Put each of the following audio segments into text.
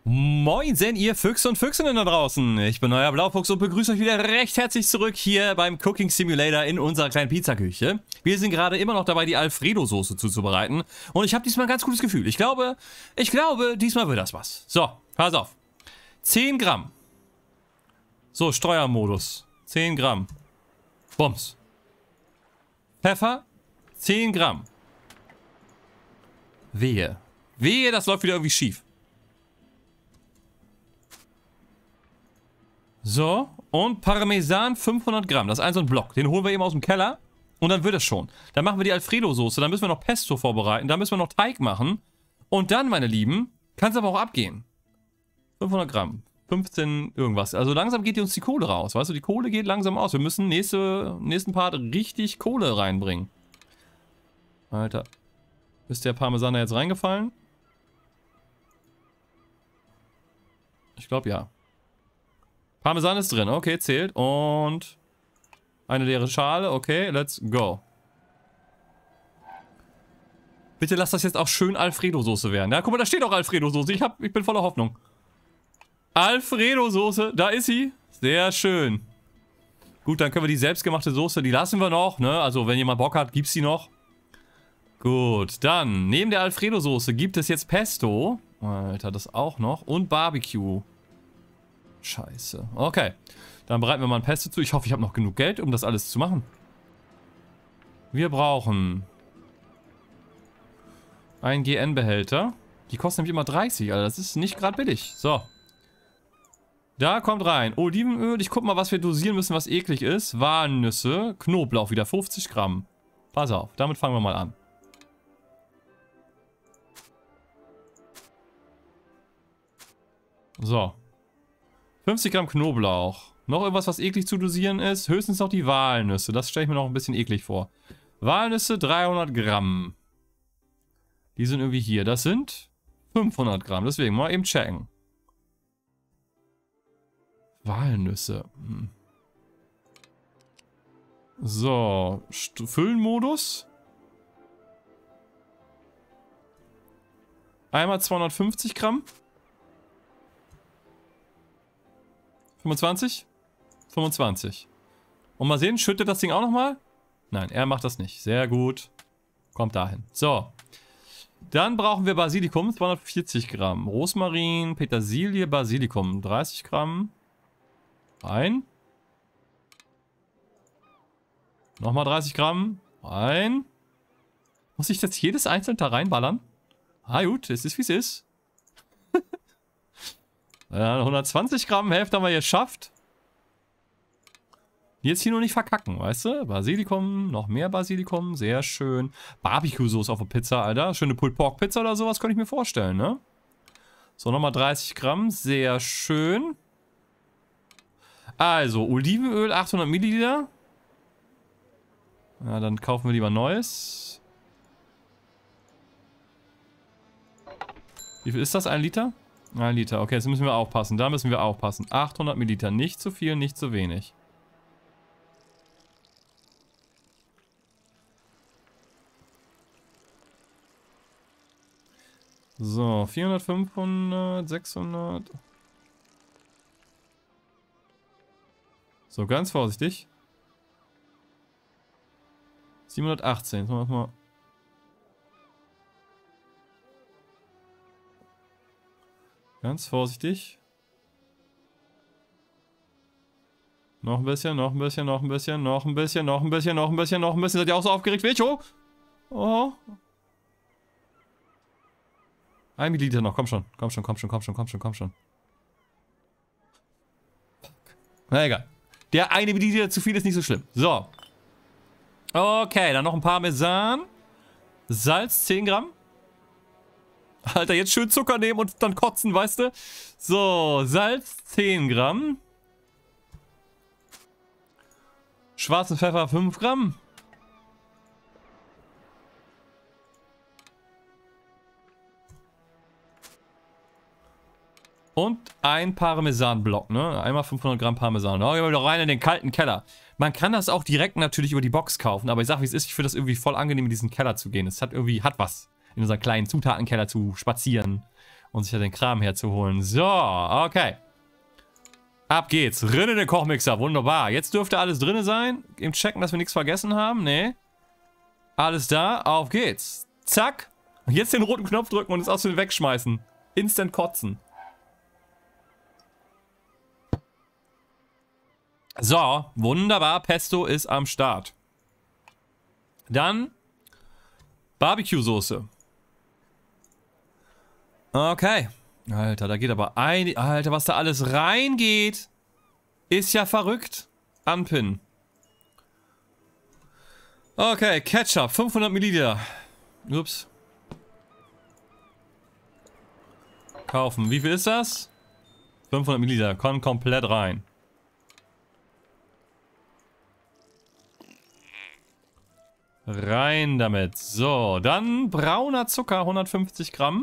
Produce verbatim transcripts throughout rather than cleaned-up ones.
Moinsen, ihr Füchse und Füchsinnen da draußen. Ich bin euer Blaufuchs und begrüße euch wieder recht herzlich zurück hier beim Cooking Simulator in unserer kleinen Pizzaküche. Wir sind gerade immer noch dabei, die Alfredo-Soße zuzubereiten. Und ich habe diesmal ein ganz gutes Gefühl. Ich glaube, ich glaube, diesmal wird das was. So, pass auf. zehn Gramm. So, Steuermodus. zehn Gramm. Bums. Pfeffer. zehn Gramm. Wehe. Wehe, das läuft wieder irgendwie schief. So, und Parmesan fünfhundert Gramm. Das ist ein so ein Block. Den holen wir eben aus dem Keller. Und dann wird es schon. Dann machen wir die Alfredo-Soße. Dann müssen wir noch Pesto vorbereiten. Dann müssen wir noch Teig machen. Und dann, meine Lieben, kann es aber auch abgehen. fünfhundert Gramm. fünfzehn irgendwas. Also langsam geht uns die Kohle raus. Weißt du, die Kohle geht langsam aus. Wir müssen nächste, nächsten Part richtig Kohle reinbringen. Alter. Ist der Parmesan da jetzt reingefallen? Ich glaube ja. Parmesan ist drin, okay, zählt. Und eine leere Schale, okay, let's go. Bitte lass das jetzt auch schön Alfredo-Soße werden. Ja, guck mal, da steht auch Alfredo-Soße. Ich, hab, ich bin voller Hoffnung. Alfredo-Soße, da ist sie. Sehr schön. Gut, dann können wir die selbstgemachte Soße, die lassen wir noch, ne? Also, wenn jemand Bock hat, gibt's die noch. Gut, dann, neben der Alfredo-Soße gibt es jetzt Pesto. Alter, das auch noch. Und Barbecue. Scheiße. Okay. Dann bereiten wir mal ein Pesto zu. Ich hoffe, ich habe noch genug Geld, um das alles zu machen. Wir brauchen einen G N-Behälter. Die kosten nämlich immer dreißig, Alter. Das ist nicht gerade billig. So. Da kommt rein Olivenöl. Ich guck mal, was wir dosieren müssen, was eklig ist. Walnüsse. Knoblauch wieder. fünfzig Gramm. Pass auf. Damit fangen wir mal an. So. fünfzig Gramm Knoblauch. Noch irgendwas, was eklig zu dosieren ist? Höchstens noch die Walnüsse. Das stelle ich mir noch ein bisschen eklig vor. Walnüsse dreihundert Gramm. Die sind irgendwie hier. Das sind fünfhundert Gramm. Deswegen mal eben checken. Walnüsse. Hm. So. Füllenmodus. Einmal zweihundertfünfzig Gramm. fünfundzwanzig? fünfundzwanzig. Und mal sehen, schüttet das Ding auch nochmal? Nein, er macht das nicht. Sehr gut. Kommt dahin. So. Dann brauchen wir Basilikum, zweihundertvierzig Gramm. Rosmarin, Petersilie, Basilikum, dreißig Gramm. Rein. Nochmal dreißig Gramm. Rein. Muss ich jetzt jedes einzelne da reinballern? Ah gut, es ist wie es ist. Ja, hundertzwanzig Gramm, Hälfte haben wir geschafft. Jetzt hier nur nicht verkacken, weißt du? Basilikum, noch mehr Basilikum, sehr schön. Barbecue-Soße auf der Pizza, Alter. Schöne Pulled Pork Pizza oder sowas, könnte ich mir vorstellen, ne? So, nochmal dreißig Gramm, sehr schön. Also, Olivenöl, achthundert Milliliter. Ja, dann kaufen wir lieber neues. Wie viel ist das? Ein Liter? Ein Liter, okay, jetzt müssen wir aufpassen. Da müssen wir aufpassen. achthundert Milliliter, nicht zu viel, nicht zu wenig. So, vierhundert, fünfhundert, sechshundert. So, ganz vorsichtig. siebenhundertachtzehn, jetzt machen wir mal. Ganz vorsichtig. Noch ein bisschen, noch ein bisschen, noch ein bisschen, noch ein bisschen, noch ein bisschen, noch ein bisschen, noch ein bisschen. Seid ihr auch so aufgeregt wie ich? Oh! Oh! Ein Milliliter noch, komm schon, komm schon, komm schon, komm schon, komm schon, komm schon. Na egal. Der eine Milliliter zu viel ist nicht so schlimm. So. Okay, dann noch ein Parmesan. Salz, zehn Gramm. Alter, jetzt schön Zucker nehmen und dann kotzen, weißt du? So, Salz, zehn Gramm. Schwarzen Pfeffer, fünf Gramm. Und ein Parmesanblock, ne? Einmal fünfhundert Gramm Parmesan. Da gehen wir wieder rein in den kalten Keller. Man kann das auch direkt natürlich über die Box kaufen, aber ich sag, wie es ist, ich finde das irgendwie voll angenehm, in diesen Keller zu gehen. Es hat irgendwie, hat was. In unseren kleinen Zutatenkeller zu spazieren und sich ja den Kram herzuholen. So, okay. Ab geht's. Rinne in den Kochmixer. Wunderbar. Jetzt dürfte alles drin sein. Eben checken, dass wir nichts vergessen haben. Nee. Alles da. Auf geht's. Zack. Und jetzt den roten Knopf drücken und es aus dem wegschmeißen. Instant kotzen. So. Wunderbar. Pesto ist am Start. Dann Barbecue-Soße. Okay. Alter, da geht aber ein... Alter, was da alles reingeht, ist ja verrückt. Anpinnen. Okay, Ketchup, fünfhundert Milliliter. Ups. Kaufen. Wie viel ist das? fünfhundert Milliliter. Kommt komplett rein. Rein damit. So, dann brauner Zucker, hundertfünfzig Gramm.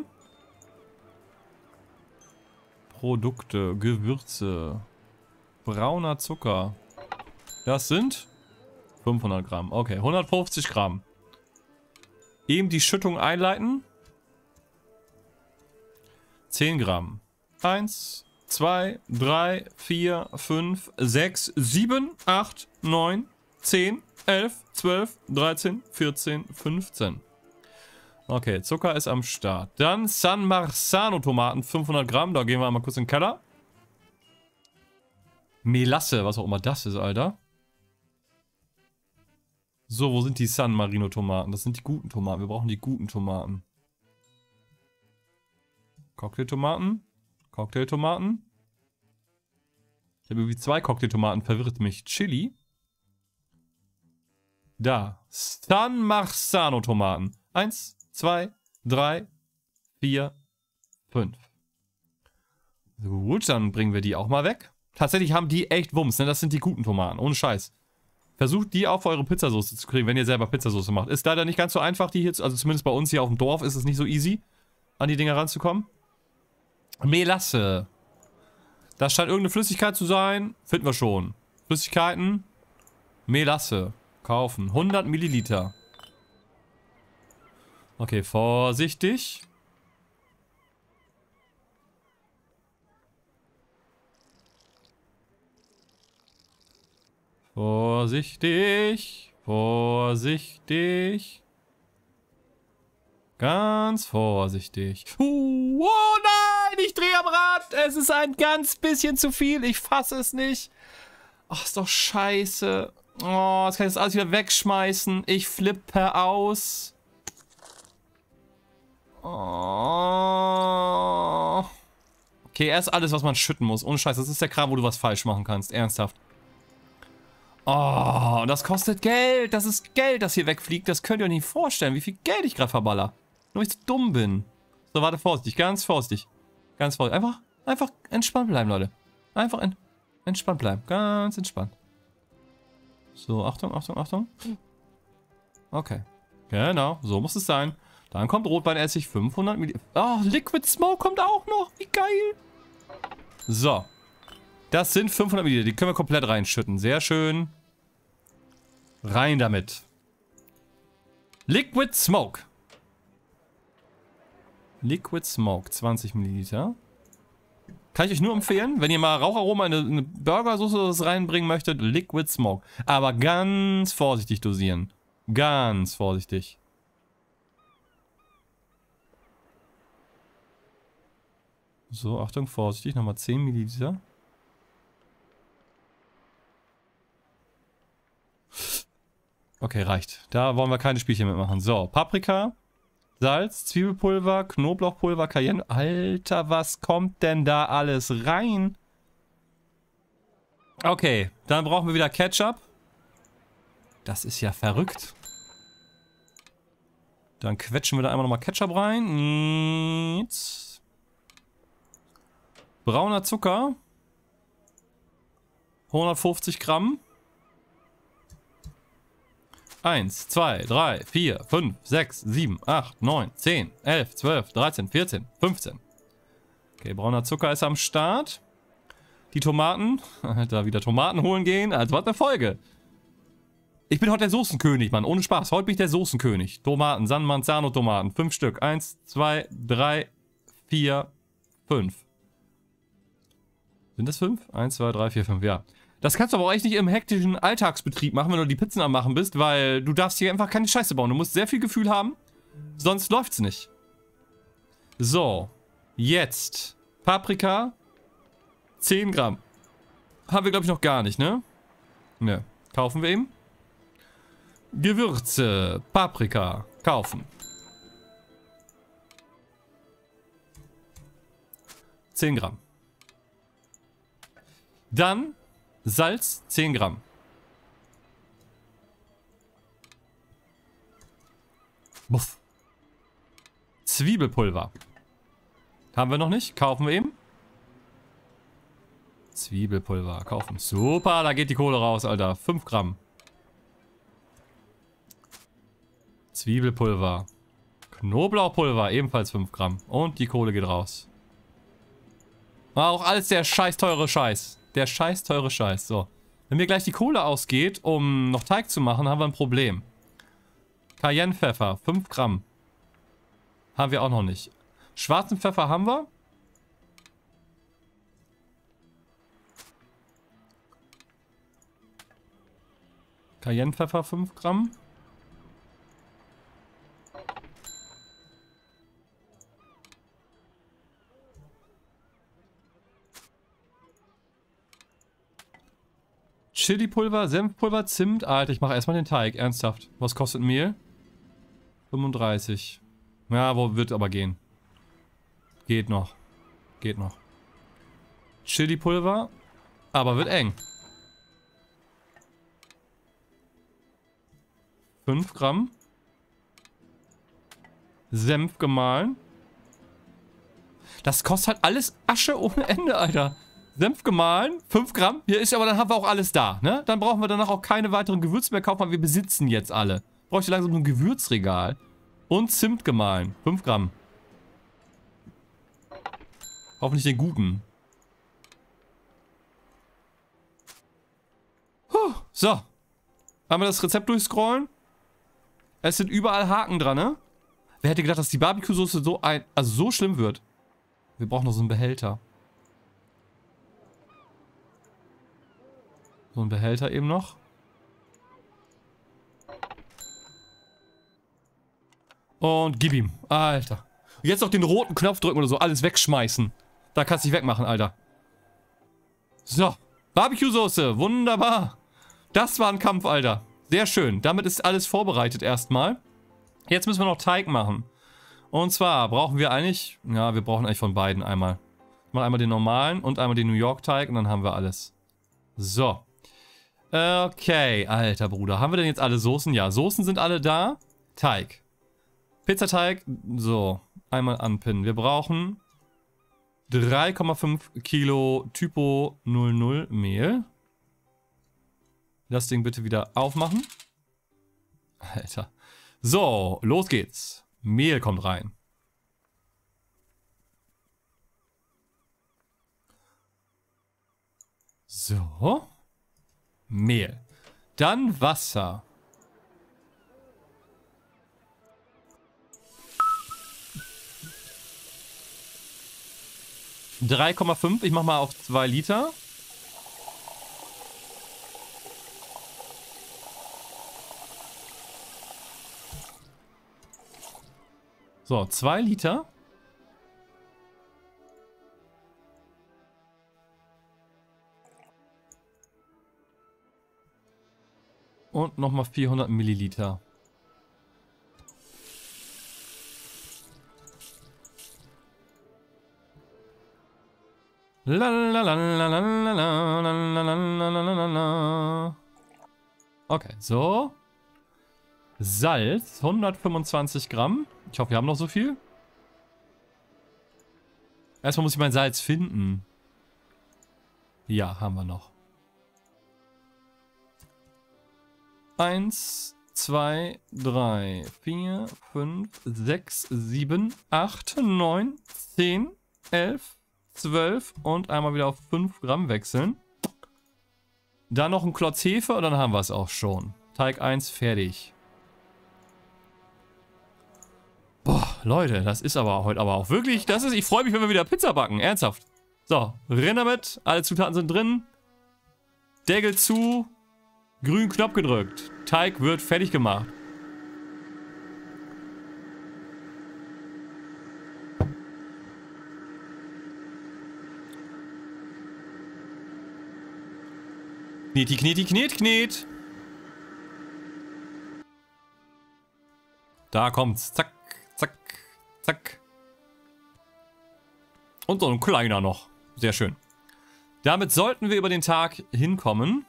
Produkte, Gewürze, brauner Zucker. Das sind fünfhundert Gramm. Okay, hundertfünfzig Gramm. Eben die Schüttung einleiten. zehn Gramm. eins, zwei, drei, vier, fünf, sechs, sieben, acht, neun, zehn, elf, zwölf, dreizehn, vierzehn, fünfzehn. Okay, Zucker ist am Start. Dann San Marzano Tomaten, fünfhundert Gramm. Da gehen wir mal kurz in den Keller. Melasse, was auch immer das ist, Alter. So, wo sind die San Marino Tomaten? Das sind die guten Tomaten. Wir brauchen die guten Tomaten. Cocktailtomaten. Cocktailtomaten. Ich habe irgendwie zwei Cocktailtomaten, verwirrt mich. Chili. Da. San Marzano Tomaten. Eins. zwei, drei, vier, fünf. Gut, dann bringen wir die auch mal weg. Tatsächlich haben die echt Wumms, ne? Das sind die guten Tomaten, ohne Scheiß. Versucht die auch für eure Pizzasauce zu kriegen, wenn ihr selber Pizzasauce macht. Ist leider nicht ganz so einfach, die hier, also zumindest bei uns hier auf dem Dorf ist es nicht so easy, an die Dinger ranzukommen. Melasse. Das scheint irgendeine Flüssigkeit zu sein. Finden wir schon. Flüssigkeiten. Melasse. Kaufen. hundert Milliliter. Okay, vorsichtig. Vorsichtig. Vorsichtig. Ganz vorsichtig. Uh, oh nein, ich drehe am Rad. Es ist ein ganz bisschen zu viel. Ich fasse es nicht. Ach, ist doch scheiße. Oh, jetzt kann ich das alles wieder wegschmeißen. Ich flippe aus. Oh. Okay, erst alles, was man schütten muss. Ohne Scheiß, das ist der Kram, wo du was falsch machen kannst. Ernsthaft. Oh, das kostet Geld. Das ist Geld, das hier wegfliegt. Das könnt ihr euch nicht vorstellen, wie viel Geld ich gerade verballer. Nur weil ich so dumm bin. So, warte, vorsichtig. Ganz vorsichtig. Ganz vorsichtig. Einfach, einfach entspannt bleiben, Leute. Einfach en entspannt bleiben. Ganz entspannt. So, Achtung, Achtung, Achtung. Okay. Genau, so muss es sein. Dann kommt Rotweinessig, fünfhundert Milliliter. Oh, Liquid Smoke kommt auch noch. Wie geil. So. Das sind fünfhundert Milliliter. Die können wir komplett reinschütten. Sehr schön. Rein damit. Liquid Smoke. Liquid Smoke, zwanzig Milliliter. Kann ich euch nur empfehlen, wenn ihr mal Raucharoma in eine, eine Burgersoße oder was reinbringen möchtet, Liquid Smoke. Aber ganz vorsichtig dosieren. Ganz vorsichtig. So, Achtung, vorsichtig. Nochmal zehn Milliliter. Okay, reicht. Da wollen wir keine Spielchen mitmachen. So, Paprika, Salz, Zwiebelpulver, Knoblauchpulver, Cayenne. Alter, was kommt denn da alles rein? Okay, dann brauchen wir wieder Ketchup. Das ist ja verrückt. Dann quetschen wir da einmal nochmal Ketchup rein. Jetzt. Brauner Zucker. hundertfünfzig Gramm. eins, zwei, drei, vier, fünf, sechs, sieben, acht, neun, zehn, elf, zwölf, dreizehn, vierzehn, fünfzehn. Okay, brauner Zucker ist am Start. Die Tomaten. Da wieder Tomaten holen gehen. Also was eine Folge. Ich bin heute der Soßenkönig, Mann. Ohne Spaß. Heute bin ich der Soßenkönig. Tomaten, San Marzano Tomaten. Fünf Stück. Eins, zwei, drei, vier, fünf. Sind das fünf? eins, zwei, drei, vier, fünf, ja. Das kannst du aber auch echt nicht im hektischen Alltagsbetrieb machen, wenn du die Pizzen am machen bist, weil du darfst hier einfach keine Scheiße bauen. Du musst sehr viel Gefühl haben, sonst läuft's nicht. So, jetzt Paprika, zehn Gramm. Haben wir, glaube ich, noch gar nicht, ne? Ne, kaufen wir eben. Gewürze, Paprika, kaufen. zehn Gramm. Dann Salz, zehn Gramm. Buff. Zwiebelpulver. Haben wir noch nicht? Kaufen wir eben. Zwiebelpulver, kaufen. Super, da geht die Kohle raus, Alter. fünf Gramm. Zwiebelpulver. Knoblauchpulver, ebenfalls fünf Gramm. Und die Kohle geht raus. War auch alles der scheiß teure Scheiß. Der scheiß teure Scheiß. So. Wenn mir gleich die Kohle ausgeht, um noch Teig zu machen, haben wir ein Problem. Cayennepfeffer, fünf Gramm. Haben wir auch noch nicht. Schwarzen Pfeffer haben wir. Cayennepfeffer, fünf Gramm. Chili-Pulver, Senfpulver, Zimt. Alter, ich mache erstmal den Teig. Ernsthaft. Was kostet Mehl? fünfunddreißig. Ja, wo wird aber gehen. Geht noch. Geht noch. Chili-Pulver. Aber wird eng. fünf Gramm. Senf gemahlen. Das kostet halt alles Asche ohne Ende, Alter. Senf gemahlen, fünf Gramm. Hier ist aber, dann haben wir auch alles da, ne? Dann brauchen wir danach auch keine weiteren Gewürze mehr kaufen, weil wir besitzen jetzt alle. Bräuchte langsam so ein Gewürzregal. Und Zimt gemahlen, fünf Gramm. Hoffentlich den guten. Puh, so. Einmal das Rezept durchscrollen. Es sind überall Haken dran, ne? Wer hätte gedacht, dass die Barbecue-Soße so ein, also so schlimm wird? Wir brauchen noch so einen Behälter. So ein Behälter eben noch. Und gib ihm. Alter. Und jetzt noch den roten Knopf drücken oder so. Alles wegschmeißen. Da kannst du dich wegmachen, Alter. So. Barbecue-Soße. Wunderbar. Das war ein Kampf, Alter. Sehr schön. Damit ist alles vorbereitet erstmal. Jetzt müssen wir noch Teig machen. Und zwar brauchen wir eigentlich... Ja, wir brauchen eigentlich von beiden einmal. Ich mache einmal den normalen und einmal den New York-Teig und dann haben wir alles. So. Okay, alter Bruder. Haben wir denn jetzt alle Soßen? Ja, Soßen sind alle da. Teig. Pizzateig. So, einmal anpinnen. Wir brauchen drei Komma fünf Kilo Typo null null Mehl. Das Ding bitte wieder aufmachen. Alter. So, los geht's. Mehl kommt rein. So. Mehl. Dann Wasser. drei Komma fünf, ich mach mal auf zwei Liter. So, zwei Liter. Und nochmal vierhundert Milliliter. Okay, so. Salz, hundertfünfundzwanzig Gramm. Ich hoffe, wir haben noch so viel. Erstmal muss ich mein Salz finden. Ja, haben wir noch. Eins, zwei, drei, vier, fünf, sechs, sieben, acht, neun, zehn, elf, zwölf und einmal wieder auf fünf Gramm wechseln. Dann noch ein Klotz Hefe und dann haben wir es auch schon. Teig eins fertig. Boah, Leute, das ist aber heute aber auch wirklich, das ist, ich freue mich, wenn wir wieder Pizza backen, ernsthaft. So, rein damit, alle Zutaten sind drin. Deckel zu, grünen Knopf gedrückt. Teig wird fertig gemacht. Kneti, kneti, knet, knet. Da kommt's. Zack, zack, zack. Und so ein kleiner noch. Sehr schön. Damit sollten wir über den Tag hinkommen.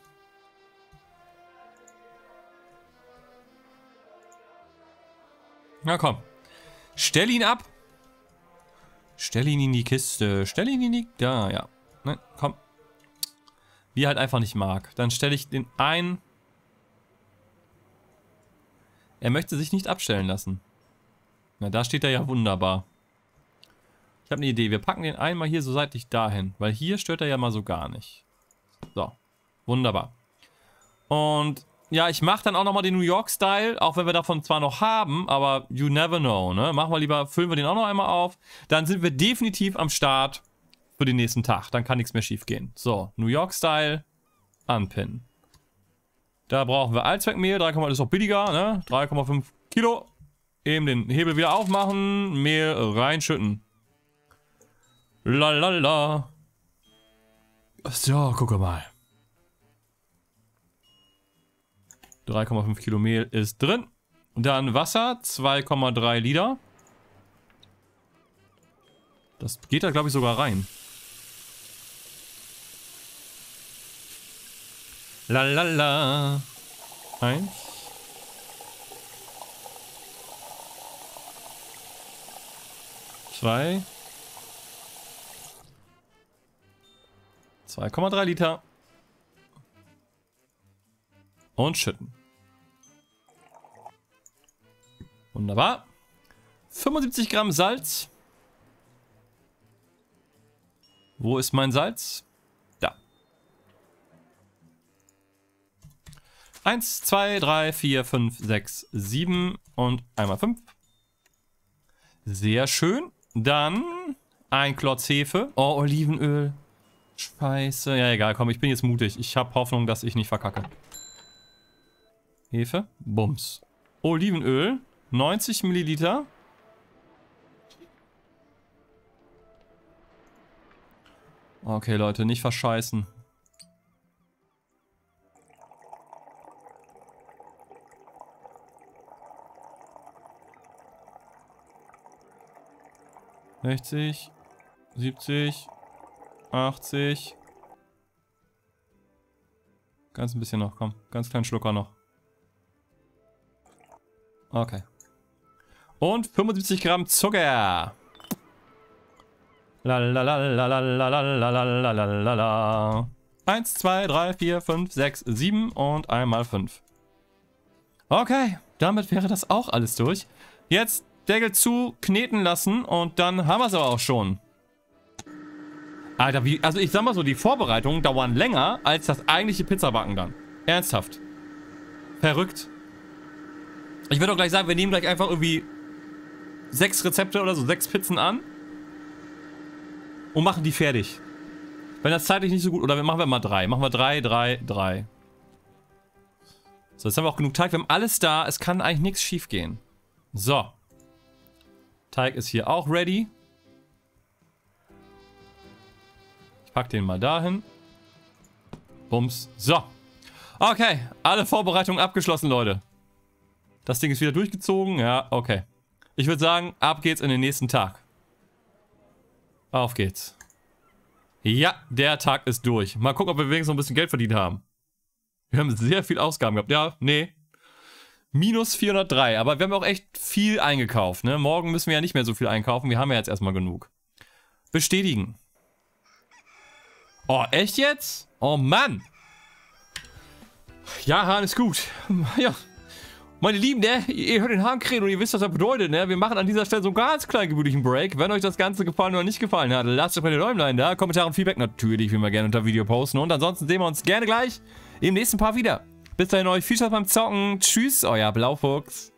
Na komm. Stell ihn ab. Stell ihn in die Kiste. Stell ihn in die... Da, ja. Nein, komm. Wie er halt einfach nicht mag. Dann stelle ich den ein. Er möchte sich nicht abstellen lassen. Na, da steht er ja wunderbar. Ich habe eine Idee. Wir packen den einmal hier so seitlich dahin. Weil hier stört er ja mal so gar nicht. So. Wunderbar. Und ja, ich mache dann auch nochmal den New York-Style. Auch wenn wir davon zwar noch haben, aber you never know, ne? Machen wir lieber, füllen wir den auch noch einmal auf. Dann sind wir definitiv am Start für den nächsten Tag. Dann kann nichts mehr schief gehen. So, New York-Style. Anpinnen. Da brauchen wir Allzweckmehl. drei, das ist auch billiger, ne? drei Komma fünf Kilo. Eben den Hebel wieder aufmachen. Mehl reinschütten. Lalala. So, gucke mal. drei Komma fünf Kilo Mehl ist drin. Dann Wasser. zwei Komma drei Liter. Das geht da, glaube ich, sogar rein. Lalala. Eins. Zwei. zwei Komma drei Liter. Und schütten. Wunderbar. fünfundsiebzig Gramm Salz. Wo ist mein Salz? Da. eins, zwei, drei, vier, fünf, sechs, sieben und einmal fünf. Sehr schön. Dann ein Klotz Hefe. Oh, Olivenöl. Scheiße. Ja, egal. Komm, ich bin jetzt mutig. Ich habe Hoffnung, dass ich nicht verkacke. Hefe. Bums. Olivenöl. neunzig Milliliter. Okay, Leute, nicht verscheißen. sechzig, siebzig, achtzig. Ganz ein bisschen noch, komm. Ganz kleinen Schlucker noch. Okay. Und fünfundsiebzig Gramm Zucker. Lalalalalalalalalala. eins, zwei, drei, vier, fünf, sechs, sieben und einmal fünf. Okay, damit wäre das auch alles durch. Jetzt Deckel zu, kneten lassen und dann haben wir es aber auch schon. Alter, wie, also ich sag mal so, die Vorbereitungen dauern länger als das eigentliche Pizzabacken dann. Ernsthaft. Verrückt. Ich würde auch gleich sagen, wir nehmen gleich einfach irgendwie sechs Rezepte oder so, sechs Pizzen an. Und machen die fertig. Wenn das zeitlich nicht so gut... Oder machen wir mal drei. Machen wir drei, drei, drei. So, jetzt haben wir auch genug Teig. Wir haben alles da. Es kann eigentlich nichts schief gehen. So. Teig ist hier auch ready. Ich pack den mal dahin. Bums. So. Okay. Alle Vorbereitungen abgeschlossen, Leute. Das Ding ist wieder durchgezogen. Ja, okay. Ich würde sagen, ab geht's in den nächsten Tag. Auf geht's. Ja, der Tag ist durch. Mal gucken, ob wir wenigstens noch ein bisschen Geld verdient haben. Wir haben sehr viel Ausgaben gehabt. Ja, nee. Minus vierhundertdrei. Aber wir haben auch echt viel eingekauft, ne? Morgen müssen wir ja nicht mehr so viel einkaufen. Wir haben ja jetzt erstmal genug. Bestätigen. Oh, echt jetzt? Oh, Mann. Ja, Hahn ist gut. Ja. Meine Lieben, ne, ihr hört den Hahn krähen und ihr wisst, was das bedeutet, ne? Wir machen an dieser Stelle so einen ganz kleinen gemütlichen Break. Wenn euch das Ganze gefallen oder nicht gefallen hat, lasst euch mal den Däumlein da. Kommentare und Feedback natürlich, wie immer gerne unter Video posten. Und ansonsten sehen wir uns gerne gleich im nächsten Part wieder. Bis dahin euch viel Spaß beim Zocken. Tschüss, euer Blaufuchs.